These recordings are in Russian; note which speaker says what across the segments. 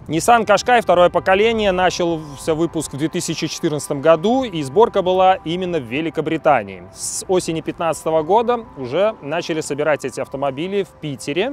Speaker 1: Nissan Qashqai второе поколение, начался выпуск в 2014 году, и сборка была именно в Великобритании. С осени 2015 года уже начали собирать эти автомобили в Питере.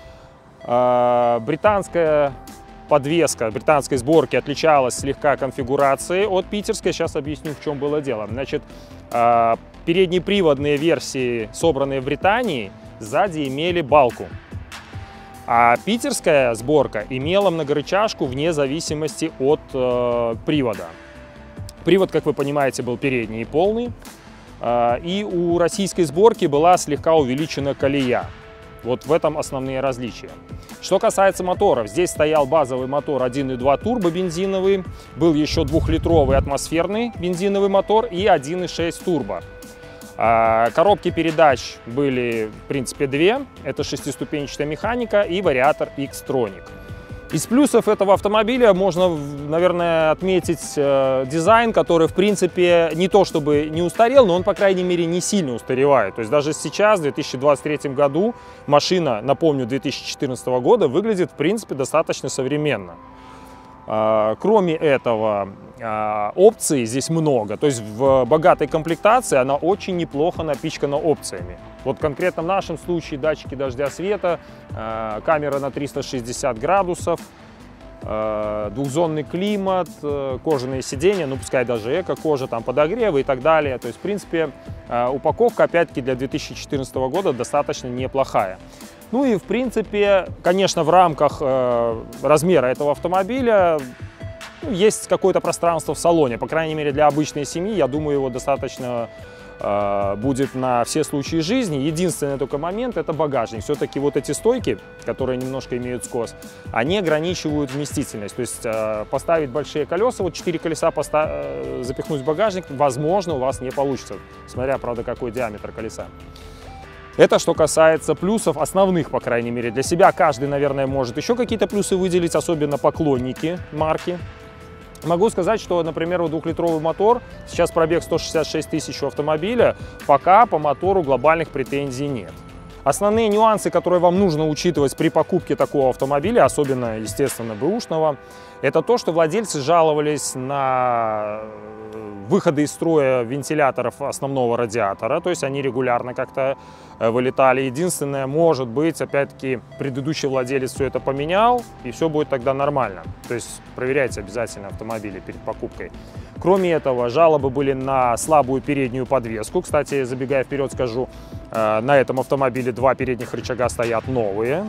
Speaker 1: Британская подвеска британской сборки отличалась слегка конфигурацией от питерской. Сейчас объясню, в чем было дело. Значит, переднеприводные версии, собранные в Британии, сзади имели балку. А питерская сборка имела многорычажку вне зависимости от привода. Привод, как вы понимаете, был передний и полный. И у российской сборки была слегка увеличена колея. Вот в этом основные различия. Что касается моторов, здесь стоял базовый мотор 1.2 турбо бензиновый, был еще 2-литровый атмосферный бензиновый мотор и 1.6 турбо. Коробки передач были, в принципе, две. Это шестиступенчатая механика и вариатор X-Tronic. Из плюсов этого автомобиля можно, наверное, отметить дизайн, который, в принципе, не то чтобы не устарел, но он, по крайней мере, не сильно устаревает. То есть даже сейчас, в 2023 году, машина, напомню, 2014 года, выглядит, в принципе, достаточно современно. Кроме этого, опций здесь много. То есть в богатой комплектации она очень неплохо напичкана опциями. Вот конкретно в нашем случае датчики дождя, света, камера на 360 градусов, двухзонный климат, кожаные сиденья, ну пускай даже эко-кожа, там подогревы и так далее. То есть, в принципе, упаковка, опять-таки, для 2014 года достаточно неплохая. Ну и, в принципе, конечно, в рамках размера этого автомобиля есть какое-то пространство в салоне. По крайней мере, для обычной семьи, я думаю, его достаточно будет на все случаи жизни. Единственный только момент — это багажник. Все-таки вот эти стойки, которые немножко имеют скос, они ограничивают вместительность. То есть поставить большие колеса, вот 4 колеса запихнуть в багажник, возможно, у вас не получится, смотря, правда, какой диаметр колеса. Это что касается плюсов, основных, по крайней мере, для себя. Каждый, наверное, может еще какие-то плюсы выделить, особенно поклонники марки. Могу сказать, что, например, 2-литровый мотор, сейчас пробег 166 тысяч у автомобиля, пока по мотору глобальных претензий нет. Основные нюансы, которые вам нужно учитывать при покупке такого автомобиля, особенно, естественно, бэушного, это то, что владельцы жаловались на выходы из строя вентиляторов основного радиатора, то есть они регулярно как-то вылетали. Единственное, может быть, опять-таки, предыдущий владелец все это поменял, и все будет тогда нормально. То есть проверяйте обязательно автомобили перед покупкой. Кроме этого, жалобы были на слабую переднюю подвеску. Кстати, забегая вперед, скажу, на этом автомобиле 2 передних рычага стоят новые.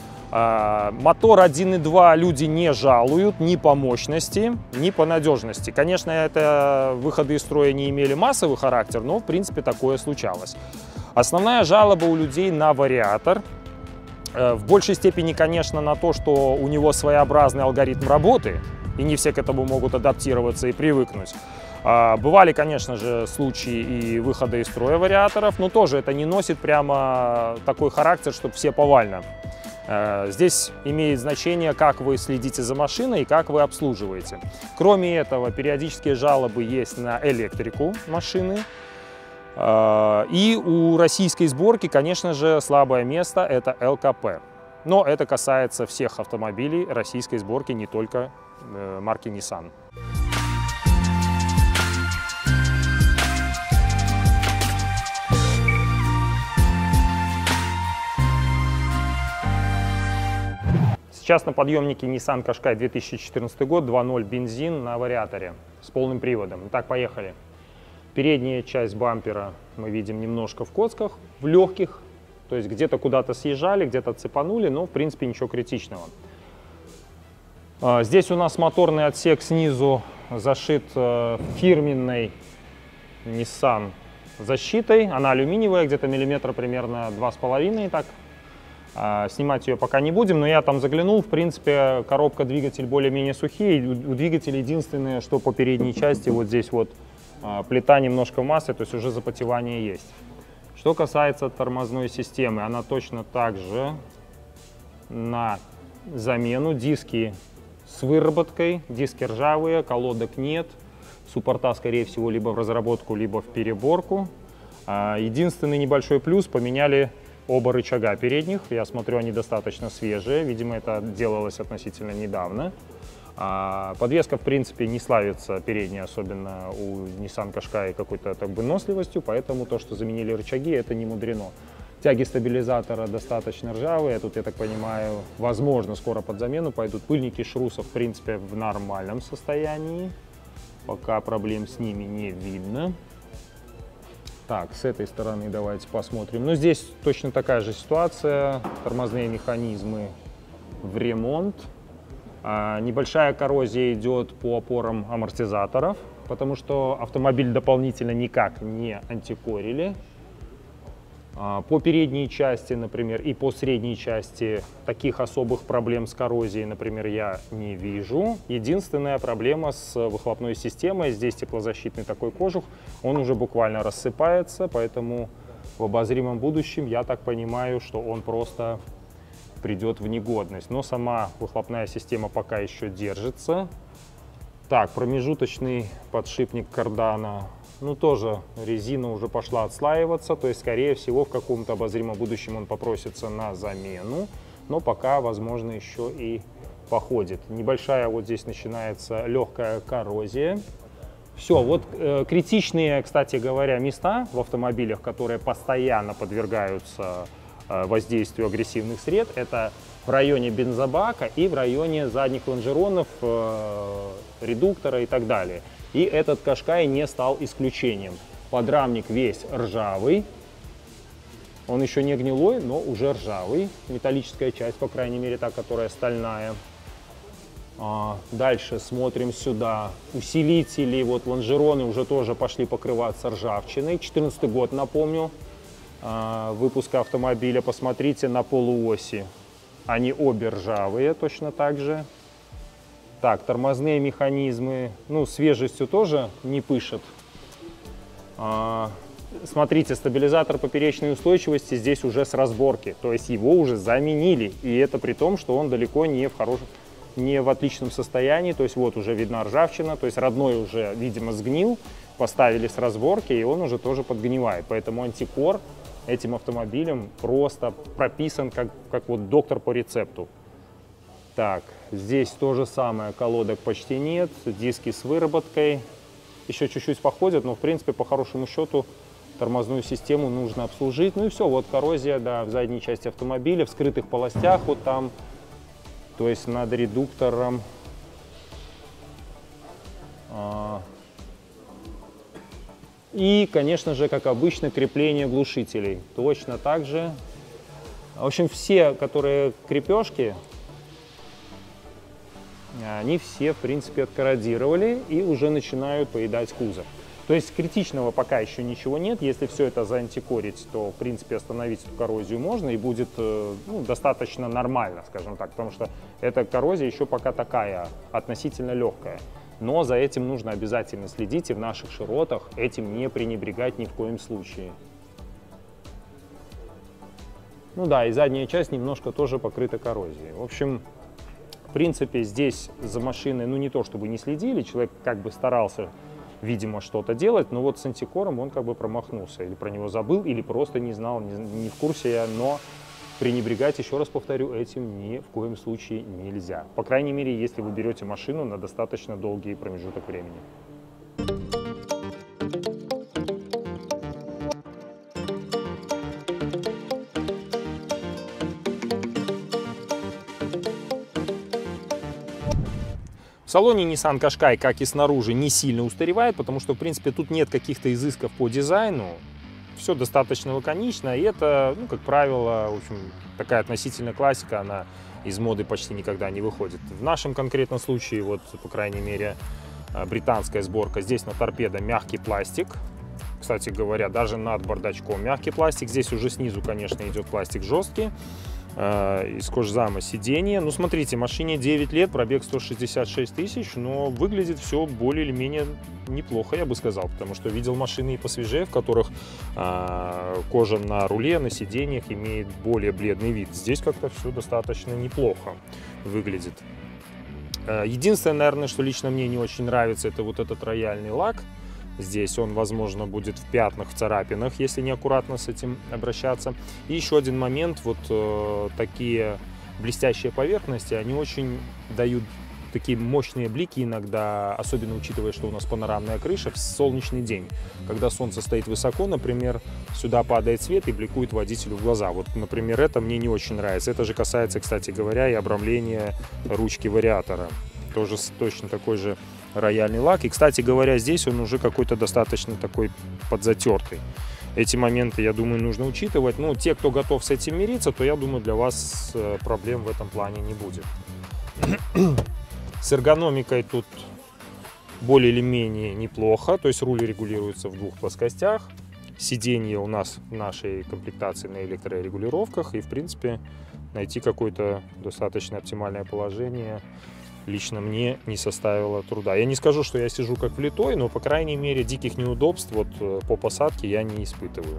Speaker 1: Мотор 1.2 люди не жалуют ни по мощности, ни по надежности. Конечно, это выходы из строя не имели массовый характер, но в принципе такое случалось. Основная жалоба у людей на вариатор. В большей степени, конечно, на то, что у него своеобразный алгоритм работы, и не все к этому могут адаптироваться и привыкнуть. Бывали, конечно же, случаи и выхода из строя вариаторов, но тоже это не носит прямо такой характер, чтобы все повально. Здесь имеет значение, как вы следите за машиной и как вы обслуживаете. Кроме этого, периодические жалобы есть на электрику машины. И у российской сборки, конечно же, слабое место – это ЛКП. Но это касается всех автомобилей российской сборки, не только марки Nissan. Сейчас на подъемнике Nissan Qashqai 2014 год, 2.0 бензин на вариаторе с полным приводом. Итак, поехали. Передняя часть бампера мы видим немножко в коцках, в легких, то есть где-то куда-то съезжали, где-то цепанули, но в принципе ничего критичного. Здесь у нас моторный отсек снизу зашит фирменной Nissan защитой, она алюминиевая, где-то миллиметра примерно 2,5, так. Снимать ее пока не будем, но я там заглянул, в принципе, коробка, двигатель более-менее сухие. У двигателя единственное, что по передней части вот здесь вот плита немножко в масле, то есть уже запотевание есть. Что касается тормозной системы, она точно так же на замену. Диски с выработкой, диски ржавые, колодок нет. Суппорта, скорее всего, либо в разработку, либо в переборку. Единственный небольшой плюс — поменяли оба рычага передних. Я смотрю, они достаточно свежие. Видимо, это делалось относительно недавно. Подвеска, в принципе, не славится передняя, особенно у Nissan Qashqai, какой-то выносливостью, поэтому то, что заменили рычаги, это не мудрено. Тяги стабилизатора достаточно ржавые. Тут, я так понимаю, возможно, скоро под замену пойдут. Пыльники шрусов, в принципе, в нормальном состоянии. Пока проблем с ними не видно. Так, с этой стороны давайте посмотрим. Ну, здесь точно такая же ситуация. Тормозные механизмы в ремонт. Небольшая коррозия идет по опорам амортизаторов, потому что автомобиль дополнительно никак не антикорили. По передней части, например, и по средней части таких особых проблем с коррозией, например, я не вижу. Единственная проблема с выхлопной системой, здесь теплозащитный такой кожух, он уже буквально рассыпается, поэтому в обозримом будущем, я так понимаю, что он просто придет в негодность. Но сама выхлопная система пока еще держится. Так, промежуточный подшипник кардана. Ну, тоже резина уже пошла отслаиваться, то есть, скорее всего, в каком-то обозримом будущем он попросится на замену, но пока, возможно, еще и походит. Небольшая вот здесь начинается легкая коррозия. Все, вот критичные, кстати говоря, места в автомобилях, которые постоянно подвергаются воздействию агрессивных сред, это в районе бензобака и в районе задних лонжеронов, редуктора и так далее. И этот Qashqai не стал исключением. Подрамник весь ржавый. Он еще не гнилой, но уже ржавый. Металлическая часть, по крайней мере, та, которая стальная. Дальше смотрим сюда. Усилители, вот лонжероны уже тоже пошли покрываться ржавчиной. 14 год, напомню, выпуска автомобиля. Посмотрите на полуоси. Они обе ржавые точно так же. Так, тормозные механизмы, ну, свежестью тоже не пышет. Смотрите, стабилизатор поперечной устойчивости здесь уже с разборки, то есть его уже заменили. И это при том, что он далеко не в отличном состоянии, то есть вот уже видна ржавчина, то есть родной уже, видимо, сгнил, поставили с разборки, и он уже тоже подгнивает. Поэтому антикор этим автомобилем просто прописан как вот доктор по рецепту. Так, здесь то же самое, колодок почти нет, диски с выработкой, еще чуть-чуть походят, но в принципе по хорошему счету тормозную систему нужно обслужить. Ну и все, вот коррозия, да, в задней части автомобиля, в скрытых полостях вот там, то есть над редуктором. И, конечно же, как обычно, крепление глушителей, точно так же. В общем, все, которые крепежки, они все, в принципе, откорродировали и уже начинают поедать кузов. То есть критичного пока еще ничего нет. Если все это заантикорить, то, в принципе, остановить эту коррозию можно и будет достаточно нормально, скажем так, потому что эта коррозия еще пока такая, относительно легкая. Но за этим нужно обязательно следить и в наших широтах этим не пренебрегать ни в коем случае. Ну да, и задняя часть немножко тоже покрыта коррозией. В общем, в принципе, здесь за машиной, ну не то чтобы не следили, человек как бы старался, видимо, что-то делать, но вот с антикором он как бы промахнулся, или про него забыл, или просто не знал, не в курсе, но пренебрегать, еще раз повторю, этим ни в коем случае нельзя. По крайней мере, если вы берете машину на достаточно долгий промежуток времени. В салоне Nissan Qashqai, как и снаружи, не сильно устаревает, потому что, в принципе, тут нет каких-то изысков по дизайну. Все достаточно лаконично, и это, ну, как правило, в общем, такая относительная классика, она из моды почти никогда не выходит. В нашем конкретном случае, вот, по крайней мере, британская сборка, здесь на торпедо мягкий пластик. Кстати говоря, даже над бардачком мягкий пластик. Здесь уже снизу, конечно, идет пластик жесткий. Из кожзама сиденье. Ну, смотрите, машине 9 лет, пробег 166 тысяч, но выглядит все более или менее неплохо, я бы сказал, потому что видел машины и посвежее, в которых кожа на руле, на сиденьях имеет более бледный вид. Здесь как-то все достаточно неплохо выглядит. Единственное, наверное, что лично мне не очень нравится, это вот этот рояльный лак. Здесь он, возможно, будет в пятнах, в царапинах, если неаккуратно с этим обращаться. И еще один момент, вот такие блестящие поверхности, они очень дают такие мощные блики иногда, особенно учитывая, что у нас панорамная крыша, в солнечный день. Когда солнце стоит высоко, например, сюда падает свет и бликует водителю в глаза. Вот, например, это мне не очень нравится. Это же касается, кстати говоря, и обрамления ручки вариатора. Тоже точно такой же рояльный лак. И, кстати говоря, здесь он уже какой-то достаточно такой подзатертый. Эти моменты, я думаю, нужно учитывать. Ну, те, кто готов с этим мириться, то, я думаю, для вас проблем в этом плане не будет. С эргономикой тут более или менее неплохо. То есть руль регулируется в двух плоскостях. Сиденье у нас в нашей комплектации на электрорегулировках. И, в принципе, найти какое-то достаточно оптимальное положение лично мне не составило труда. Я не скажу, что я сижу как влитой, но, по крайней мере, диких неудобств вот по посадке я не испытываю.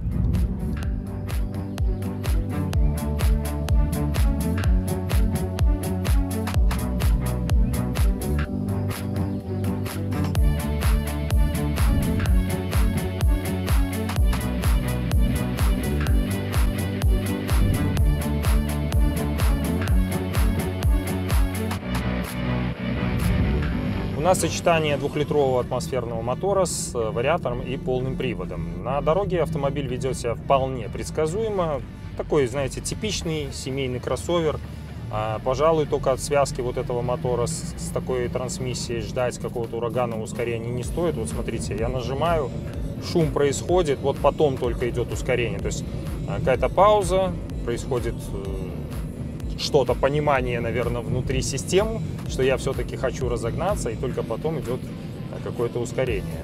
Speaker 1: У нас сочетание двухлитрового атмосферного мотора с вариатором и полным приводом. На дороге автомобиль ведет себя вполне предсказуемо. Такой, знаете, типичный семейный кроссовер. Пожалуй, только от связки вот этого мотора с такой трансмиссией ждать какого-то ураганного ускорения не стоит. Вот смотрите, я нажимаю, шум происходит, вот потом только идет ускорение. То есть какая-то пауза, происходит что-то, понимание, наверное, внутри системы, что я все-таки хочу разогнаться, и только потом идет какое-то ускорение.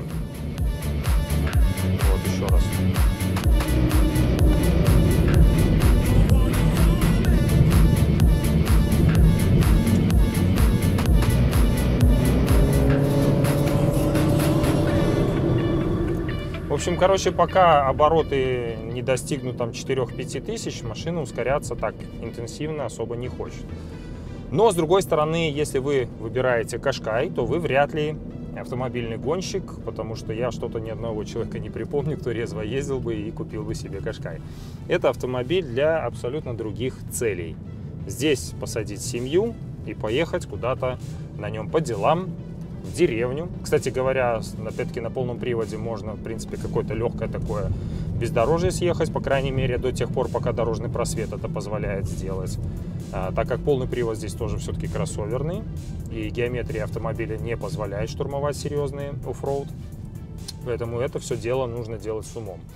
Speaker 1: Вот еще раз. В общем, короче, пока обороты не достигнут там 4-5 тысяч, машина ускоряться так интенсивно особо не хочет. Но, с другой стороны, если вы выбираете Qashqai, то вы вряд ли автомобильный гонщик, потому что я что-то ни одного человека не припомню, кто резво ездил бы и купил бы себе Qashqai. Это автомобиль для абсолютно других целей. Здесь посадить семью и поехать куда-то на нем по делам, в деревню. Кстати говоря, опять-таки на полном приводе можно, в принципе, какое-то легкое такое бездорожье съехать, по крайней мере, до тех пор, пока дорожный просвет это позволяет сделать. Так как полный привод здесь тоже все-таки кроссоверный, и геометрия автомобиля не позволяет штурмовать серьезный оффроуд, поэтому это все дело нужно делать с умом.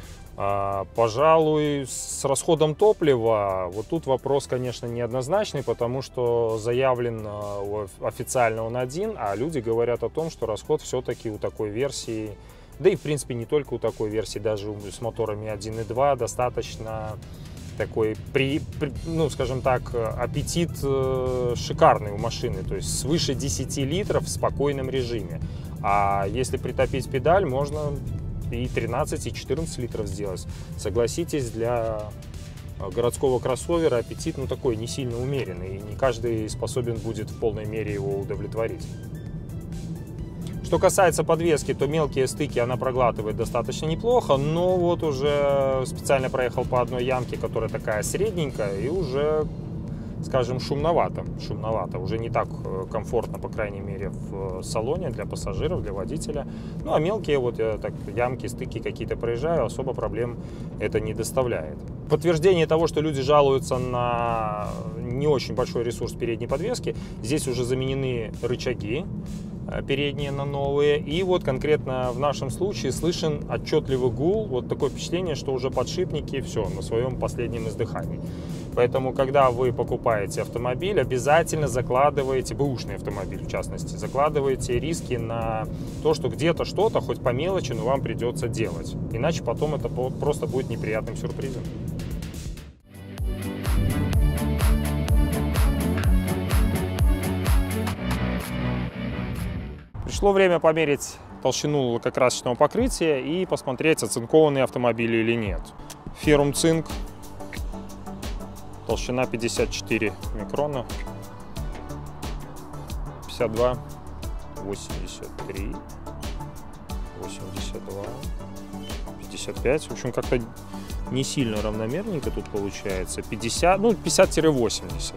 Speaker 1: Пожалуй, с расходом топлива, вот тут вопрос, конечно, неоднозначный, потому что заявлен официально он один, а люди говорят о том, что расход все-таки у такой версии, да и в принципе не только у такой версии, даже с моторами 1.2 достаточно такой, ну скажем так, аппетит шикарный у машины, то есть свыше 10 литров в спокойном режиме. А если притопить педаль, можно и 13, и 14 литров сделать. Согласитесь, для городского кроссовера аппетит, ну, такой не сильно умеренный, и не каждый способен будет в полной мере его удовлетворить. Что касается подвески, то мелкие стыки она проглатывает достаточно неплохо, но вот уже специально проехал по одной ямке, которая такая средненькая, и уже, скажем, шумновато, уже не так комфортно, по крайней мере, в салоне для пассажиров, для водителя. Ну, а мелкие вот так, ямки, стыки какие-то проезжаю, особо проблем это не доставляет. Подтверждение того, что люди жалуются на не очень большой ресурс передней подвески, здесь уже заменены рычаги передние на новые, и вот конкретно в нашем случае слышен отчетливый гул, вот такое впечатление, что уже подшипники все на своем последнем издыхании. Поэтому, когда вы покупаете автомобиль, обязательно закладываете, бэушный автомобиль в частности, закладываете риски на то, что где-то что-то, хоть по мелочи, но вам придется делать. Иначе потом это просто будет неприятным сюрпризом. Пришло время померить толщину лакокрасочного покрытия и посмотреть, оцинкованный автомобиль или нет. Феррум цинк, толщина 54 микрона, 52, 83, 82, 55. В общем, как-то не сильно равномерненько тут получается. 50, ну 50-80.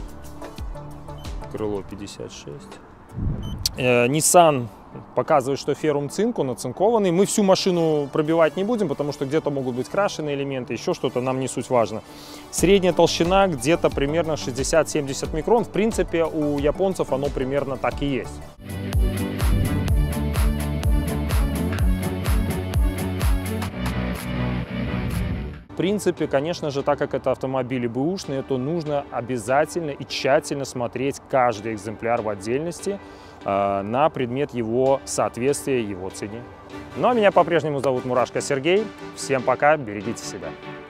Speaker 1: Крыло 56. Nissan показывает, что феррум цинк, он оцинкованный. Мы всю машину пробивать не будем, потому что где-то могут быть крашеные элементы, еще что-то, нам не суть важно. Средняя толщина где-то примерно 60-70 микрон. В принципе, у японцев оно примерно так и есть. В принципе, конечно же, так как это автомобили бэушные, то нужно обязательно и тщательно смотреть каждый экземпляр в отдельности на предмет его соответствия его цене. Ну а меня по-прежнему зовут Мурашко Сергей. Всем пока, берегите себя.